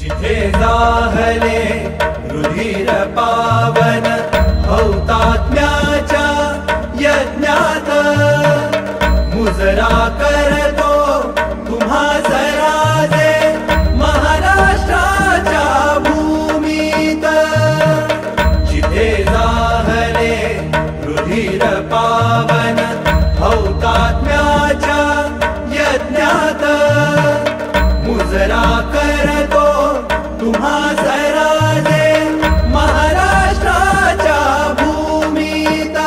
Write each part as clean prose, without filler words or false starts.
जिथे जाहले रुधिर पावन हौतात्म्याच्या यज्ञात मुजरा करतो तुम्हा सराजे महाराष्ट्राच्या भूमीत। जिथे जाहले रुधिर पावन हौतात्म्याच्या यज्ञात मुजरा करतो तुम्हा सराजे महाराष्ट्राच्या भूमीत।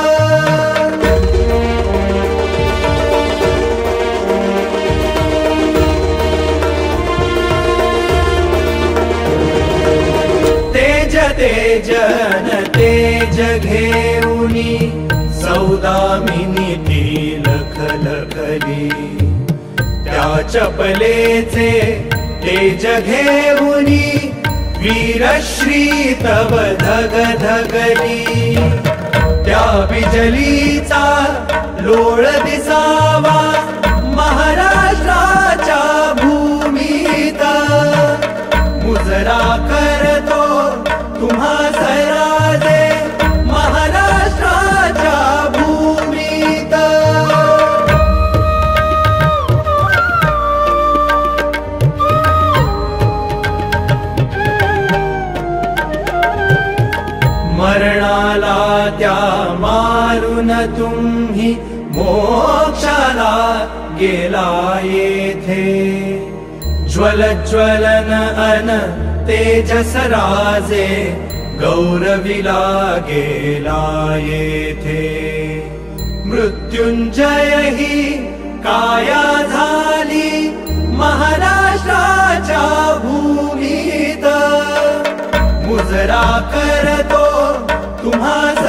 तेज तेजन तेज घेऊनी सौदामिनी ती लखलखली त्या चपलेचे तेज घेऊनी वीरश्री तव धगधगली। त्या बिजलीचा लोळ दिसावा महाराष्ट्राच्या भूमीत। मुजरा करतो तुम्हा सराजे महाराष्ट्राच्या भूमीत। मरणाला त्या मारून तुम्ही मोक्षाला गेला येथे। ज्वलन अन तेजस राजे गौरविला गेला येथे। मृत्युंजय ही काया झाली महाराष्ट्राच्या भूमीत। मुजरा करतो तुम्हा